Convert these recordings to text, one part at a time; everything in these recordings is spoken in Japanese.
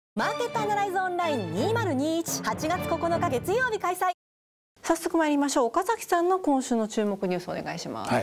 マーケットアナライズオンライン2021、8月9日月曜日開催。早速参りましょう。岡崎さんの今週の注目ニュースお願いします。 はい、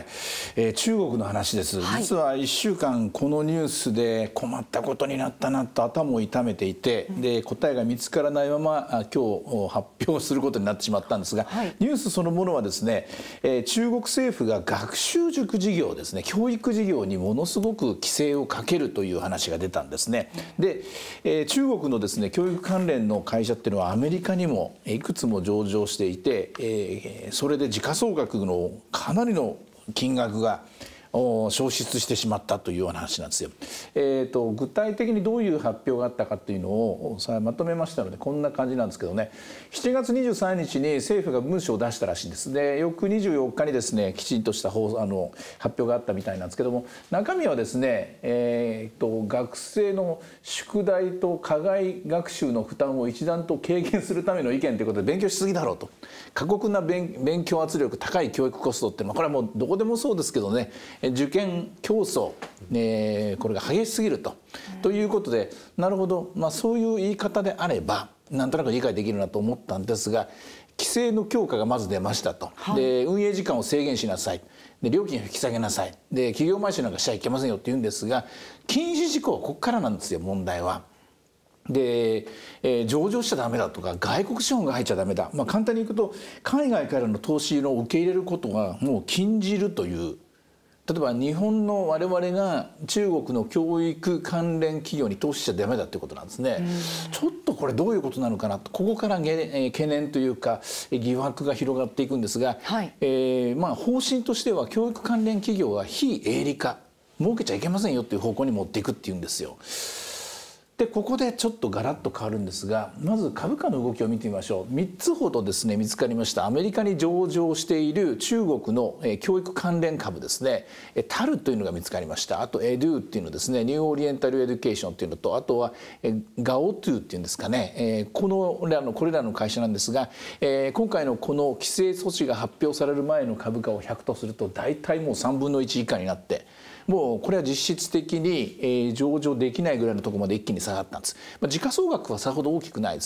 中国の話です。実は1週間このニュースで困ったことになったなと頭を痛めていて、で答えが見つからないまま今日発表することになってしまったんですが、ニュースそのものはですね、中国政府が学習塾事業ですね、教育事業にものすごく規制をかけるという話が出たんですね。で、中国のですね教育関連の会社っていうのはアメリカにもいくつも上場していて、それで時価総額のかなりの金額が消失してしまったというような話なんですよ。具体的にどういう発表があったかというのをまとめましたのでこんな感じなんですけどね、7月23日に政府が文書を出したらしいんです。で翌24日にですねきちんとした発表があったみたいなんですけども、中身はですね、学生の宿題と課外学習の負担を一段と軽減するための意見ということで、勉強しすぎだろうと、過酷な勉強圧力、高い教育コストってこれはもうどこでもそうですけどね、受験競争、これが激しすぎるということで、なるほど、そういう言い方であればなんとなく理解できるなと思ったんですが、規制の強化がまず出ましたと。で運営時間を制限しなさい、で料金を引き下げなさい、で企業買収なんかしちゃいけませんよって言うんですが、禁止事項はここからなんですよ、問題は。で、上場しちゃダメだとか外国資本が入っちゃダメだ、簡単に言うと海外からの投資を受け入れることがもう禁じるという。例えば日本の我々が中国の教育関連企業に投資しちゃダメだっていうことなんですね。ちょっとこれどういうことなのかなと、ここから懸念というか疑惑が広がっていくんですが、方針としては教育関連企業は非営利化、儲けちゃいけませんよっていう方向に持っていくっていうんですよ。でここでちょっとガラッと変わるんですが、まず株価の動きを見てみましょう。3つほどですね見つかりました。アメリカに上場している中国の教育関連株ですね、タルというのが見つかりました。あとエドゥっていうのですね、ニューオリエンタルエデュケーションっていうのと、あとはガオトゥっていうんですかね、これらの会社なんですが、今回のこの規制措置が発表される前の株価を100とすると大体もう3分の1以下になって、もうこれは実質的に上場できないぐらいのところまで一気に下がったんです。時価総額はさほど大きくないです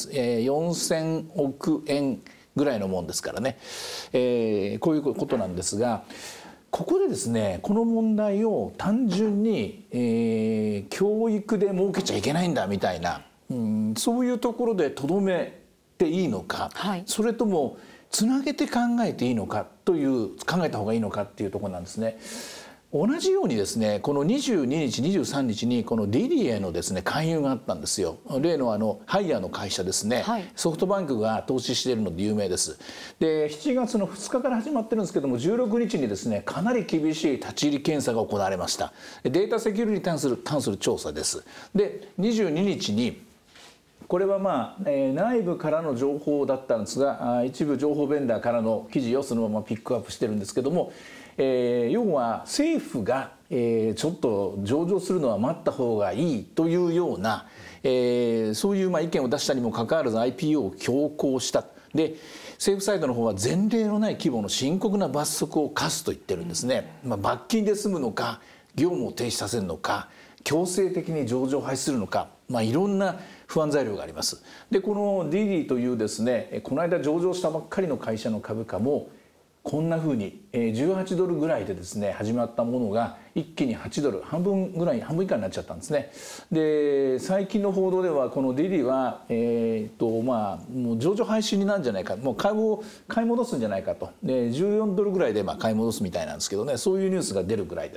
。4000億円ぐらいのもんですからね、こういうことなんですが、ここでですねこの問題を単純に、教育で儲けちゃいけないんだみたいな、そういうところでとどめていいのか、それともつなげて考えていいのかという、考えた方がいいのかっていうところなんですね。同じようにですね、この22日23日にこのディディへのですね勧誘があったんですよ。例のハイヤーの会社ですね、ソフトバンクが投資しているので有名です。で7月の2日から始まってるんですけども、16日にですねかなり厳しい立ち入り検査が行われました。データセキュリティに関する調査です。で22日にこれは内部からの情報だったんですが、一部情報ベンダーからの記事をそのままピックアップしてるんですけども、要は政府が、ちょっと上場するのは待った方がいいというような、そういう意見を出したにもかかわらず IPO を強行した。で政府サイドの方は前例のない規模の深刻な罰則を科すと言ってるんですね。罰金で済むのか、業務を停止させるのか、強制的に上場廃止するのか、いろんな不安材料があります。でこのディディというですねこの間上場したばっかりの会社の株価もこんなふうに18ドルぐらいでですね始まったものが一気に8ドル、半分以下になっちゃったんですね。で最近の報道ではこのディディはもう上場廃止になるんじゃないか、もう買い戻すんじゃないかと。で14ドルぐらいで買い戻すみたいなんですけどね、そういうニュースが出るぐらいです。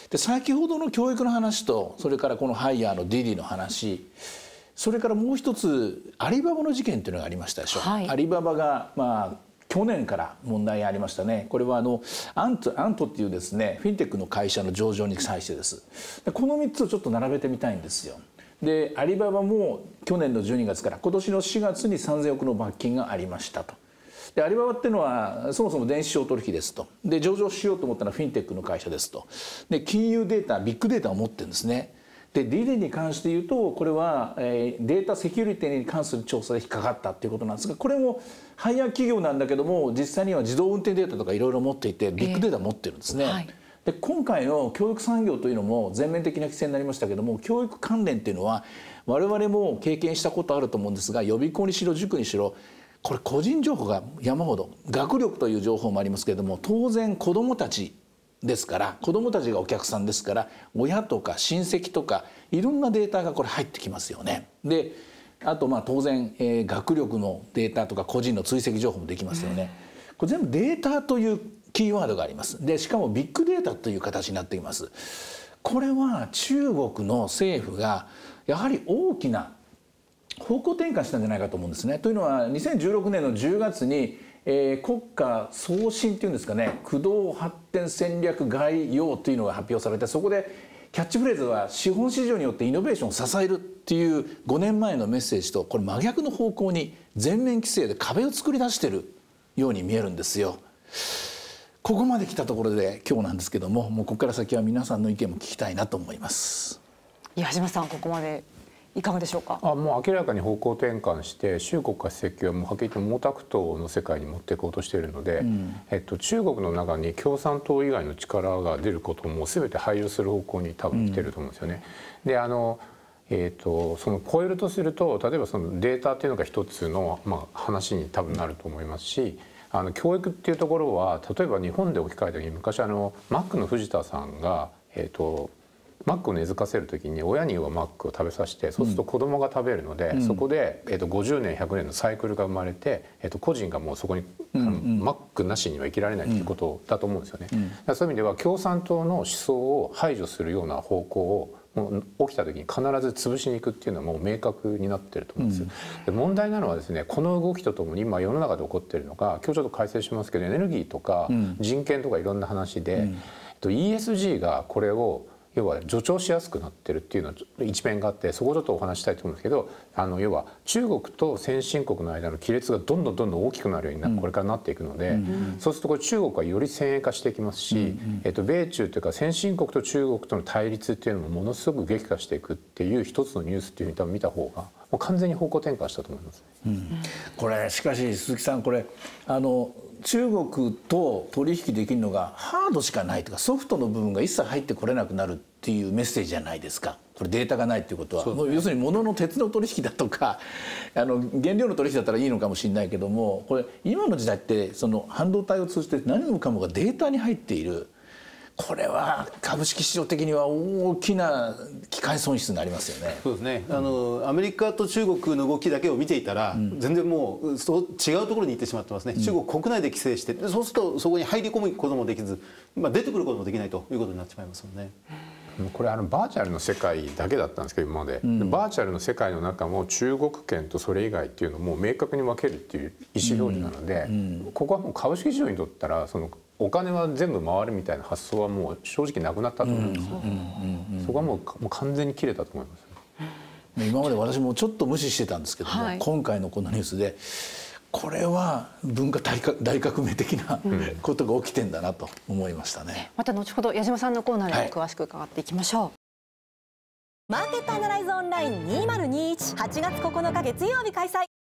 で先ほどの教育の話と、それからこのハイヤーのディディの話、それからもう一つアリババの事件というのがありましたでしょ。アリババが去年から問題ありましたね。これはアントっていうですねフィンテックの会社の上場に際してです。でこの3つをちょっと並べてみたいんですよ。でアリババも去年の12月から今年の4月に3000億の罰金がありましたと。でアリババっていうのはそもそも電子商取引ですと。で上場しようと思ったのはフィンテックの会社ですと。で金融データ、ビッグデータを持ってるんですね。でディディに関して言うとこれはデータセキュリティに関する調査で引っかかったっていうことなんですが、これもハイヤー企業なんだけども実際には自動運転データとかいろいろ持っていてビッグデータ持ってるんですね。で今回の教育産業というのも全面的な規制になりましたけども、教育関連っていうのは我々も経験したことあると思うんですが、予備校にしろ塾にしろこれ個人情報が山ほど、学力という情報もありますけれども、当然子どもたちですから、子どもたちがお客さんですから、親とか親戚とかいろんなデータがこれ入ってきますよね。であと当然、学力のデータとか個人の追跡情報もできますよね。これ全部データというキーワードがあります。でしかもビッグデータという形になっています。これは中国の政府がやはり大きな方向転換したんじゃないかと思うんですね。というのは2016年の10月に、国家創新というんですかね、駆動発展戦略概要というのが発表されて、そこでキャッチフレーズは資本市場によってイノベーションを支えるっていう5年前のメッセージとこれ真逆の方向に全面規制で壁を作り出しているように見えるんですよ。ここまで来たところで今日なんですけども、もうここから先は皆さんの意見も聞きたいなと思います。 矢島さん、ここまでいかがでしょうか。 もう明らかに方向転換して習国家主席はもうはっきり言って毛沢東の世界に持っていこうとしているので、中国の中に共産党以外の力が出ることも全て排除する方向に多分来てると思うんですよね。でその超えるとすると、例えばそのデータっていうのが一つの、話に多分なると思いますし、教育っていうところは例えば日本で置き換えた時に、昔マックの藤田さんがマックを根付かせる時に親にはマックを食べさせて、そうすると子供が食べるので、そこで、50年100年のサイクルが生まれて、個人がもうそこにマックなしには生きられないということだと思うんですよね。そういう意味では共産党の思想を排除するような方向をもう起きた時に必ず潰しに行くっていうのはもう明確になってると思うんですよ。で問題なのはですね、この動きとともに今世の中で起こっているのが、今日ちょっと解説しますけど、エネルギーとか人権とかいろんな話で、ESG がこれを要は助長しやすくなってるっていうのは一面があって、そこをちょっとお話したいと思うんですけど、要は中国と先進国の間の亀裂がどんどん大きくなるようにこれからなっていくので、そうするとこれ中国はより先鋭化していきますし、米中というか先進国と中国との対立っていうのもものすごく激化していくっていう一つのニュースっていうふうに多分見た方がもう完全に方向転換したと思います。 これしかし鈴木さん、これ中国と取引できるのがハードしかないとか、ソフトの部分が一切入ってこれなくなるっていうメッセージじゃないですか。これデータがないっていうことは、もう要するに物の鉄の取引だとか原料の取引だったらいいのかもしれないけども、これ今の時代ってその半導体を通じて何もかもがデータに入っている。これは株式市場的には大きな機会損失になりますよね。 そうですね。アメリカと中国の動きだけを見ていたら、全然もう違うところに行ってしまってますね。中国国内で規制して、そうするとそこに入り込むこともできず、出てくることもできないということになってしまいますよね。 これバーチャルの世界だけだったんですけど今まで、バーチャルの世界の中も中国圏とそれ以外っていうのをもう明確に分けるっていう意思表示なので、ここはもう株式市場にとったらそのお金は全部回るみたいな発想はもう正直なくなったと思うんですよ。そこはもう完全に切れたと思います。 今まで私もちょっと無視してたんですけども、今回のこのニュースでこれは文化大革命的なことが起きてんだなと思いましたね。 また後ほど矢島さんのコーナーで詳しく伺っていきましょう。マーケットアナライズオンライン2021、8月9日月曜日開催。